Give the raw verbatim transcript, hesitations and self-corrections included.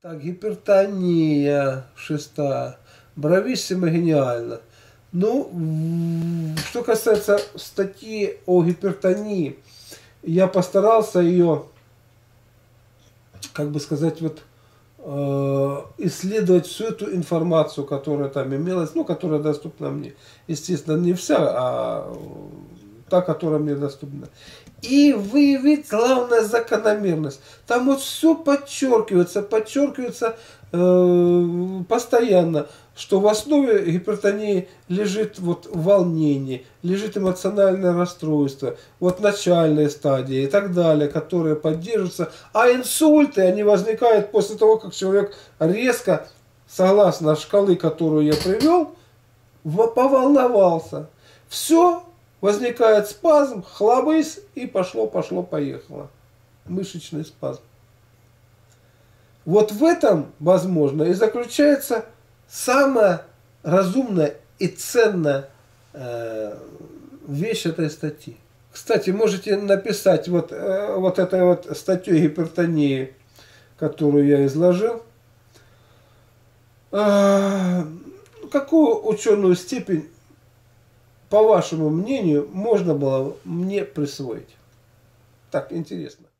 Так, гипертония шестая. Брависсимо гениально. Ну, что касается статьи о гипертонии, я постарался ее, как бы сказать, вот исследовать всю эту информацию, которая там имелась, ну, которая доступна мне. Естественно, не вся, а та, которая мне доступна. И выявить главная закономерность. Там вот все подчеркивается, подчеркивается э, постоянно, что в основе гипертонии лежит вот волнение, лежит эмоциональное расстройство, вот начальные стадии и так далее, которые поддерживаются. А инсульты, они возникают после того, как человек резко, согласно шкалы, которую я привел, поволновался. Все. Возникает спазм, хлобысь, и пошло, пошло, поехало. Мышечный спазм. Вот в этом, возможно, и заключается самая разумная и ценная э, вещь этой статьи. Кстати, можете написать вот, э, вот этой вот статью гипертонии, которую я изложил, э, какую ученую степень, по вашему мнению, можно было мне присвоить? Так, интересно.